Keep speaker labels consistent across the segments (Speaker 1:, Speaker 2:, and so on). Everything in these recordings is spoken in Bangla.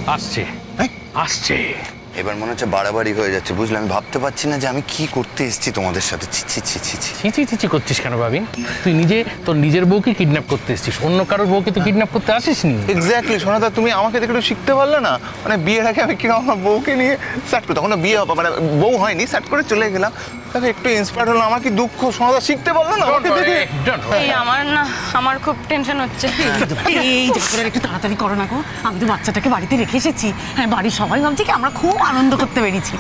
Speaker 1: আসছে আসছে।
Speaker 2: এবার মনে হচ্ছে বাড়াবাড়ি হয়ে যাচ্ছে, বুঝলে? আমি ভাবতে পারছি না যে আমি কি করতে এসেছি তোমাদের সাথে।
Speaker 1: ছি করছিস কেন ভাবিন? তুই নিজে তোর নিজের বউকে কিডন্যাপ করতে এসেছিস, অন্য কারোর বউকে তো কিডন্যাপ করতে আসিসনি।
Speaker 3: এক্স্যাক্টলি সোনাদা, তুমি আমাকে দেখে একটু শিখতে পারলে না? মানে বিয়ের আগে আমি কিরকম আমার বউকে নিয়ে স্যাট করে, তখন বিয়ে মানে বউ হয়নি, স্যাট করে চলে গেলাম, তাহলে একটু ইন্সপায়ার্ড হলো। আমার কি দুঃখ সোনাদা, শিখতে পারলো না আমাকে দেখে?
Speaker 4: আমার খুব টেনশন হচ্ছে।
Speaker 5: এই একটু তাড়াতাড়ি করো না গো, আমি তো বাচ্চাটাকে বাড়িতে রেখে এসেছি। হ্যাঁ, বাড়ির সবাই ভাবছে কি আমরা খুব আনন্দ করতে পেরেছি।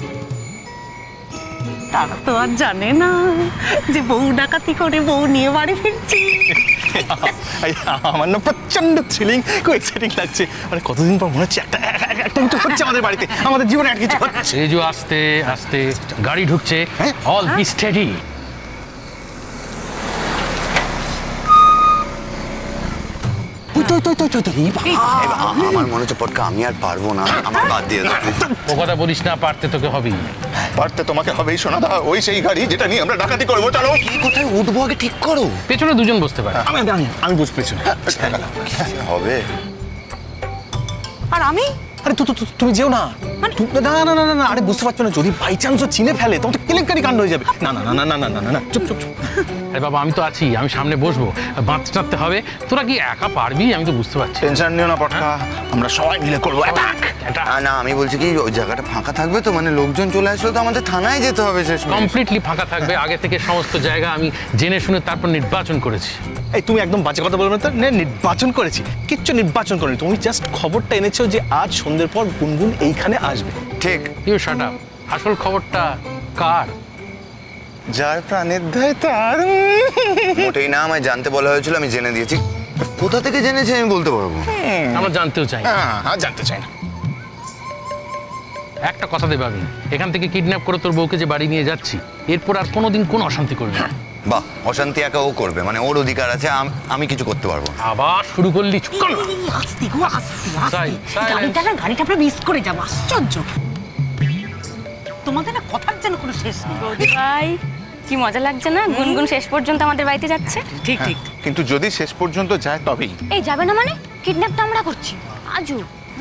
Speaker 5: তারা তো আর জানে না যে বউ ডাকাতি করে বউ নিয়ে বাড়ি ফিরছি।
Speaker 3: আমার না প্রচন্ড থ্রিলিং, খুব এক্সাইটিং লাগছে। মানে কতদিন পর মনে হচ্ছে একটা কিছু হচ্ছে আমাদের বাড়িতে, আমাদের জীবনে একটা কিছু হচ্ছে।
Speaker 1: এই যে আস্তে আস্তে গাড়ি ঢুকছে, অল বি স্টেডি।
Speaker 2: আমার মনে হচ্ছে পটকা আমি আর পারবো না, আমার বাদ দিয়ে দাও।
Speaker 1: ও কথা বলিস না, পারতে তোকে হবেই।
Speaker 3: পারতে তোমাকে হবেই সোনাদা, ওই সেই গাড়ি যেটা নিয়ে আমরা ডাকাতি করবো। চলো,
Speaker 2: কি কোথায় উঠবো আগে ঠিক করো।
Speaker 1: পেছনে দুজন বসতে পারে।
Speaker 3: আমি বুঝ পেছনে
Speaker 2: হবে।
Speaker 5: আর আমি
Speaker 3: আরে তুমি যেও না। না না না না, আরে বুঝতে পারছো না, যদি বাই চান্স ও চিনে ফেলে তখন তো কেলেঙ্কারি কাণ্ড হয়ে যাবে। না না না না না না না না, চুপ চুপ চুপ।
Speaker 1: আরে বাবা, আমি তো আছি, আমি সামনে বসবো, বাঁচতে টাঁচতে হবে। তোরা কি একা পারবি? আমি তো বুঝতে পারছি।
Speaker 3: টেনশন নিও না পটকা, আমরা সবাই মিলে করবো অ্যাটাক।
Speaker 2: না, আমি বলছি কি ওই জায়গাটা ফাঁকা থাকবে তো? মানে লোকজন চলে আসলে তো আমাদের থানায় যেতে হবে। শেষ
Speaker 1: কমপ্লিটলি ফাঁকা থাকবে। আগে থেকে সমস্ত জায়গা আমি জেনে শুনে তারপর নির্বাচন করেছি।
Speaker 3: এই তুমি একদম বাজে কথা বলবে না তো। নির্বাচন করেছি? কিচ্ছু নির্বাচন করেনি, তুমি জাস্ট খবরটা এনেছো যে আজ সন্ধ্যের পর গুনগুন এইখানে আসবে।
Speaker 2: ঠিক।
Speaker 1: You shut up. আসল খবরটা কার?
Speaker 3: যার প্রাণের দায় তার।
Speaker 2: মোটেই না, আমায় জানতে বলা হয়েছিল, আমি জেনে দিয়েছি। কোথা থেকে জেনেছি আমি বলতে পারবো।
Speaker 1: আমরা জানতেও চাই।
Speaker 3: হ্যাঁ, জানতে চাই না।
Speaker 1: একটা কথা দে ভাবি, এখান থেকে কিডন্যাপ করে তোর বউকে যে বাড়ি নিয়ে যাচ্ছি, এরপর আর কোনোদিন কোনো অশান্তি করবি না।
Speaker 2: বাহ, অশান্তি একা ও করবে, মানে ওর অধিকার আছে, আমি কিছু করতে পারবো।
Speaker 1: আবার শুরু করলি? চুপ কর।
Speaker 5: আস্তে গো, আস্তে। গাড়িটা আমরা মিস করে যাবো। আশ্চর্য, তোমাদের না কথার যেন কোনো শেষ নেই।
Speaker 4: বৌদি ভাই, কি মজা লাগছে না? গুনগুন শেষ পর্যন্ত আমাদের বাড়িতে যাচ্ছে।
Speaker 5: ঠিক ঠিক।
Speaker 3: কিন্তু যদি শেষ পর্যন্ত যায় তবেই।
Speaker 4: এই যাবে না মানে? কিডন্যাপ তো আমরা করছি আজু।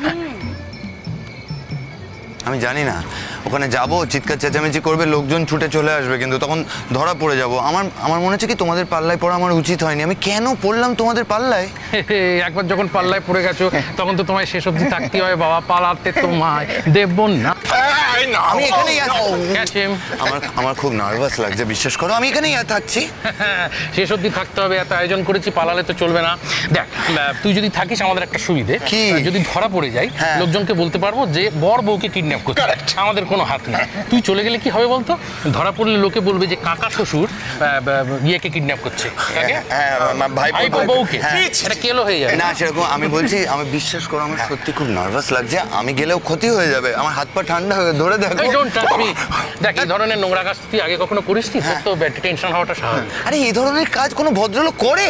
Speaker 2: আমি জানি না, ওখানে যাব, চিৎকার চেঁচামেচি করবে, লোকজন ছুটে চলে আসবে, কিন্তু তখন ধরা পড়ে যাব। আমার মনে হচ্ছে কি তোমাদের পাল্লায় পড়া আমার উচিত হয়নি। আমি কেন পড়লাম তোমাদের পাল্লায়?
Speaker 1: একবার যখন পাল্লায় পড়ে গেছো তখন তো তোমায় শেষ অবধি থাকতে হয় বাবা, পালাতে তোমায় দেব না।
Speaker 2: আমি এখানেই আছি। আমার খুব নার্ভাস লাগছে, বিশ্বাস করো, আমি এখানেই থাকছি।
Speaker 1: শেষ অবধি থাকতে হবে, এত আয়োজন করেছি, পালালে তো চলবে না। দেখ, তুই যদি থাকিস আমাদের একটা সুবিধে
Speaker 2: কি,
Speaker 1: যদি ধরা পড়ে যায় লোকজনকে বলতে পারবো যে বর বউকে কিডন্যাপ করছে, আমাদের কোনো হাত নেই। তুই চলে গেলে কি হবে বলতো? ধরা পড়লে লোকে বলবে যে কাকা শ্বশুর ইয়েকে কিডন্যাপ করছে, ভাইপো বউকে। এটা কেলো হয়ে যাবে
Speaker 2: না। সেরকম আমি বলছি, আমি বিশ্বাস করো, আমার সত্যি খুব নার্ভাস লাগছে। আমি গেলেও ক্ষতি হয়ে যাবে, আমার হাত পা ঠান্ডা হয়ে ধরে দেখো।
Speaker 1: দেখ, এই ধরনের নোংরা কাজ তুই আগে কখনো করিস নি, তোর তো টেনশন হওয়াটা স্বাভাবিক।
Speaker 2: আরে এই ধরনের কাজ কোনো ভদ্রলোক করে?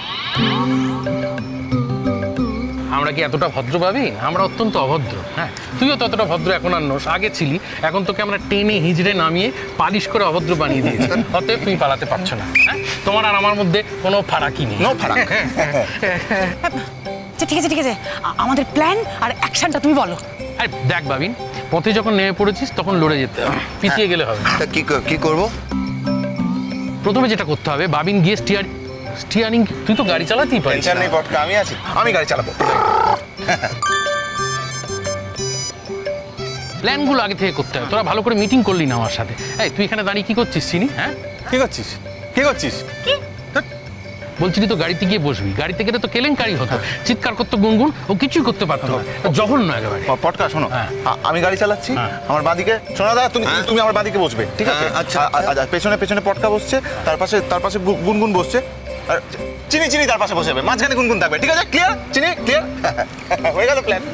Speaker 1: আমরা কি এতটা ভদ্র ভাবি? আমরা অত্যন্ত অভদ্র। হ্যাঁ, তুইও ততটা ভদ্র এখন আর নোস, আগে ছিলি। এখন তোকে আমরা টেনে হিজড়ে নামিয়ে পালিশ করে অভদ্র বানিয়ে দিয়েছি। অতএব তুমি পালাতে পারছো না। হ্যাঁ, তোমার আর আমার মধ্যে কোনো ফারাকই নেই।
Speaker 3: নো ফারাক।
Speaker 5: ঠিক আছে ঠিক আছে, আমাদের প্ল্যান আর অ্যাকশনটা তুমি বলো।
Speaker 1: আরে দেখ বাবিন, পথে যখন নেমে পড়েছিস তখন লড়ে যেতে হবে, পিছিয়ে গেলে হবে।
Speaker 2: কি করব?
Speaker 1: প্রথমে যেটা করতে হবে, বাবিন গিয়ে স্টিয়ারিং, তুই তো গাড়ি চালাতেই পারিস।
Speaker 3: টেনশন নেই পটকা, আমি আছি, আমি গাড়ি চালাবো।
Speaker 1: প্ল্যানগুলো আগে থেকে করতে হবে। তোরা ভালো করে মিটিং করলি না আমার সাথে। এই তুই এখানে দাঁড়িয়ে কি করছিস চিনি? হ্যাঁ,
Speaker 3: কি করছিস?
Speaker 1: বলছিলি তো গাড়িতে গিয়ে বসবি, গাড়িতে গেলে তো কেলেঙ্কারি হতো, চিৎকার করতো গুনগুন, ও কিছুই করতে পারতো না, জঘন্য একেবারে।
Speaker 3: পটকা শোনো, আমি গাড়ি চালাচ্ছি, আমার বাঁদিকে সোনাদা তুমি আমার বাঁদিকে বসবে, ঠিক আছে? আচ্ছা, পেছনে পেছনে পটকা বসছে, তার পাশে গুনগুন বসছে, আর চিনি তার পাশে বসে যাবে, মাঝখানে গুনগুন থাকবে, ঠিক আছে? ক্লিয়ার? চিনি ক্লিয়ার? হয়ে গেল প্ল্যান।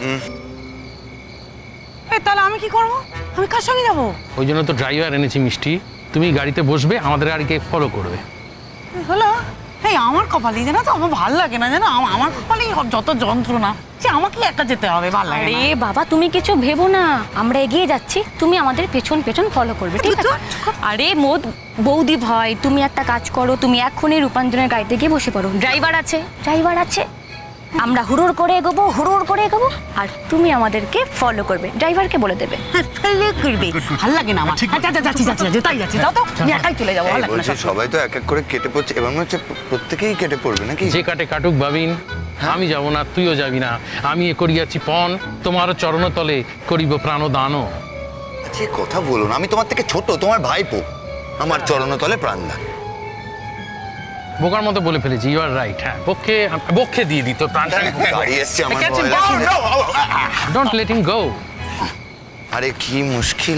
Speaker 5: তাহলে আমি কি করবো? আমি কার সঙ্গে যাবো?
Speaker 1: ওই জন্য তো ড্রাইভার এনেছি মিষ্টি, তুমি গাড়িতে বসবে, আমাদের গাড়িকে ফলো করবে।
Speaker 5: হলো? এই আমার কপালেই জানো তো, আমার ভালো লাগে না, জানো, আমার কপালেই যত যন্ত্রণা, যে আমাকে একা যেতে হবে, ভালো লাগে।
Speaker 4: আরে বাবা, তুমি কিছু ভেবো না, আমরা এগিয়ে যাচ্ছি, তুমি আমাদের পেছন পেছন ফলো করবে, ঠিক আছে? আরে বৌদি ভাই, তুমি একটা কাজ করো, তুমি এক্ষুনি রূপাঞ্জনের গাড়িতে গিয়ে বসে পড়ো। ড্রাইভার আছে। আমরা হুড়ুর করে এগোবো, হুড়ুর করে এগোবো, আর তুমি আমাদেরকে ফলো করবে, ড্রাইভারকে বলে দেবে।
Speaker 5: ফেলে করবে, ভাল লাগে না আমার। যাচ্ছি তাই যাচ্ছি, যাও তো, আমি একাই চলে যাবো, ভালো লাগে না।
Speaker 2: বলছি সবাই তো এক এক করে কেটে পড়ছে, এবার মনে হচ্ছে প্রত্যেকেই কেটে পড়বে নাকি?
Speaker 1: যে কাটে কাটুক ভাবিন, আমি যাব না, তুইও যাবি না। আমি এ করিয়াছি পণ, তোমারও চরণতলে করিব প্রাণদানও।
Speaker 2: আচ্ছা কথা বলুন, আমি তোমার থেকে ছোট, তোমার ভাইপো, আমার চরণতলে প্রাণদান।
Speaker 1: বোকার মতো বলে ফেলেছি, ইউ আর রাইট। হ্যাঁ, বক্ষে দিয়ে দিত প্রাণটা।
Speaker 2: গাড়ি এসছে আমার ভয়
Speaker 1: Catch him,
Speaker 2: লাগছে।
Speaker 1: Don't let him go.
Speaker 2: আরে কি মুশকিল।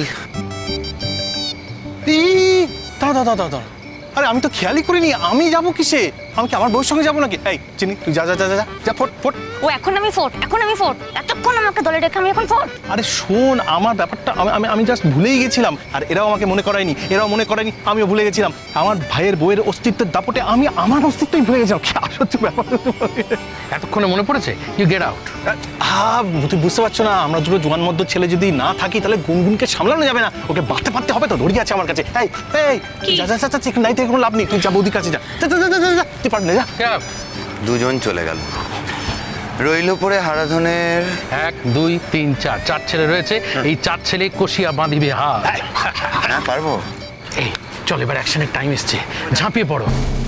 Speaker 3: দাঁড়া, আরে আমি তো খেয়ালই করিনি, আমি যাবো কিসে? আমি কি আমার বউর সঙ্গে যাবো নাকি? এই চিনি, তুই যা ফোট।
Speaker 4: ও এখন আমি ফোর্ট, এতক্ষণ আমাকে দলে রেখে আমি এখন ফোর্ট।
Speaker 3: আরে শোন, আমার ব্যাপারটা আমি জাস্ট ভুলেই গেছিলাম, আর এরাও আমাকে মনে করায়নি, আমিও ভুলে গেছিলাম। আমার ভাইয়ের বউয়ের অস্তিত্বের দাপটে আমি আমার অস্তিত্বই ভুলে গেছিলাম। কি আশ্চর্য ব্যাপার।
Speaker 1: এতক্ষণে মনে পড়েছে? You get out.
Speaker 3: তুই বুঝতে পারছো না, আমরা দুটো জোয়ান মধ্য ছেলে যদি না থাকি তাহলে গুনগুনকে সামলানো যাবে না, ওকে বাঁধতে হবে তো, দড়ি আছে আমার কাছে। যা নাই থেকে কোনো লাভ নেই, তুই যা বৌদির কাছে যা, তুই পারবি না, যা।
Speaker 2: দুজন চলে গেল, রইল পরে হারাধনের
Speaker 1: 1 2 3 4 4 ছেলে রয়েছে। এই 4 ছেলে কষিয়া বাঁধিবে হাত।
Speaker 2: হ্যাঁ পারবো।
Speaker 1: এই চল, এবার অ্যাকশনের টাইম এসছে, ঝাঁপিয়ে পড়ো।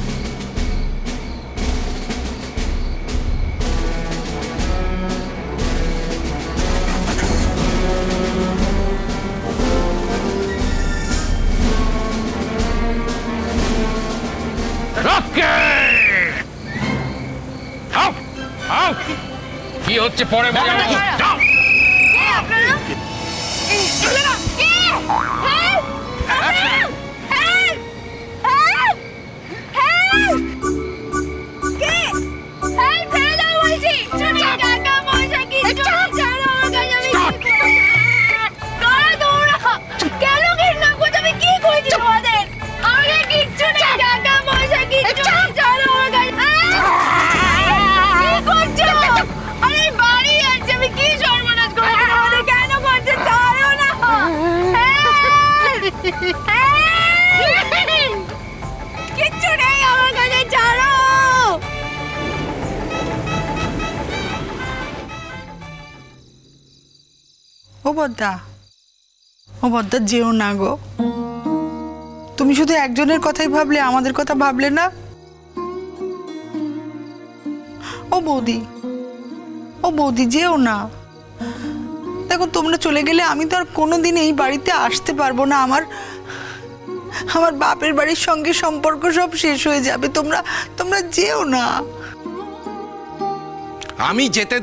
Speaker 1: কি হচ্ছে পরে মজা নেবো। যাও।
Speaker 6: ও বদ্দা যেও না গো, তুমি শুধু একজনের কথাই ভাবলে, আমাদের কথা ভাবলে না। ও বৌদি যেও না। দেখো তোমরা চলে গেলে আমি তো আর কোনোদিন এই বাড়িতে আসতে পারবো না। আমার বাপের বাড়ির সঙ্গে সম্পর্ক সব শেষ হয়ে যাবে। তোমরা যেও না।
Speaker 7: আমি যেতে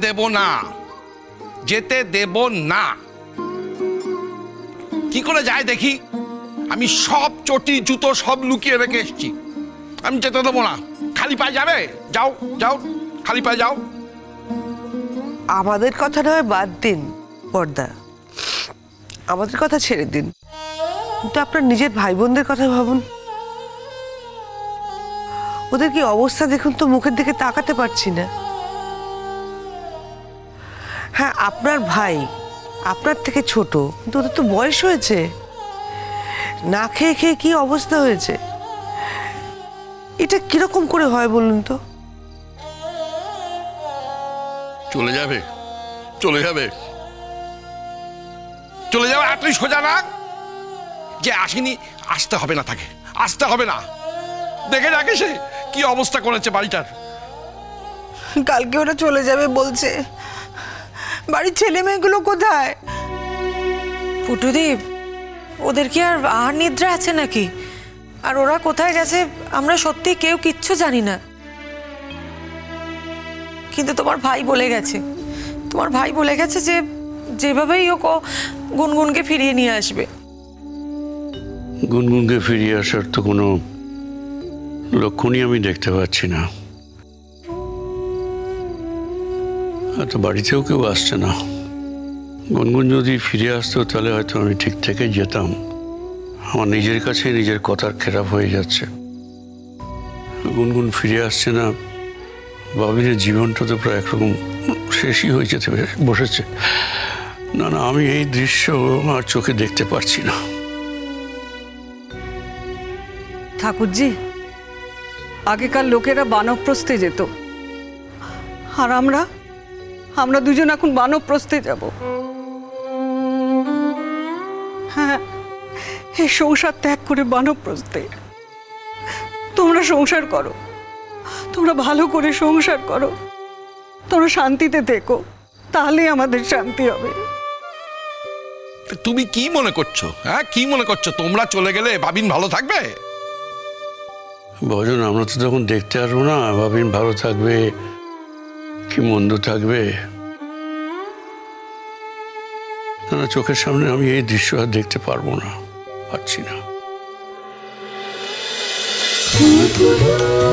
Speaker 7: দেব না। কি করে যায় দেখি? আমি সব চটি জুতো সব লুকিয়ে রেখে এসেছি, আমি যেতে দেবো না। খালি পায়ে যাবে? যাও খালি পায়ে যাও।
Speaker 8: আমাদের কথা নয় বাদ দিন বড়দা, আমাদের কথা ছেড়ে দিন, কিন্তু আপনার নিজের ভাই বোনদের কথা ভাবুন। ওদের কি অবস্থা দেখুন তো, মুখের দিকে তাকাতে পারছি না। হ্যাঁ আপনার ভাই আপনার থেকে ছোট, কিন্তু ওদের তো বয়স হয়েছে, না খেয়ে খেয়ে কি অবস্থা হয়েছে। এটা কিরকম করে হয় বলুন তো?
Speaker 7: চলে যাবে এতই সোজা না যে আসেনি, আসতে হবে না, তাকে আসতে হবে না। দেখে রাখে সে কি অবস্থা করেছে বাড়িটার।
Speaker 6: কালকে ওরা চলে যাবে বলছে, বাড়ির ছেলে মেয়েগুলো কোথায়?
Speaker 9: পুটুদেব, ওদের কি আর নিদ্রা আছে নাকি? আর ওরা কোথায় গেছে আমরা সত্যি কেউ কিচ্ছু জানি না। কিন্তু তোমার ভাই বলে গেছে যে যেভাবেই হোক গুনগুনকে ফিরিয়ে নিয়ে আসবে।
Speaker 10: গুনগুনকে ফিরিয়ে আসার তো কোনো লক্ষণই আমি দেখতে পাচ্ছি না। তো বাড়িতেও কেউ আসছে না। গুনগুন যদি ফিরে আসতো তাহলে হয়তো আমি ঠিক থেকে যেতাম। আমার নিজের কাছে নিজের কথার খেলাপ হয়ে যাচ্ছে। গুনগুন ফিরে আসছে না, বাবিনের জীবনটা তো প্রায় একরকম শেষই হয়ে যেতে বসেছে। না আমি এই দৃশ্য আর চোখে দেখতে পারছি না।
Speaker 11: ঠাকুরজি, আগেকার লোকেরা বানপ্রস্থে যেত, আর আমরা দুজন এখন বানপ্রস্থে যাব। হ্যাঁ, এই সংসার ত্যাগ করে বানপ্রস্থে। তোমরা সংসার করো, তোমরা ভালো করে সংসার করো, তোমরা শান্তিতে থেকো, তাহলেই আমাদের শান্তি হবে।
Speaker 7: তুমি কি মনে করছো? হ্যাঁ, কি মনে করছো তোমরা চলে গেলে বাবিন ভালো থাকবে?
Speaker 10: ভজন, আমরা তো তখন দেখতে আসবো না ভাবিন ভালো থাকবে কি মন্দ থাকবে। না, চোখের সামনে আমি এই দৃশ্য আর দেখতে পারবো না, পারছি না।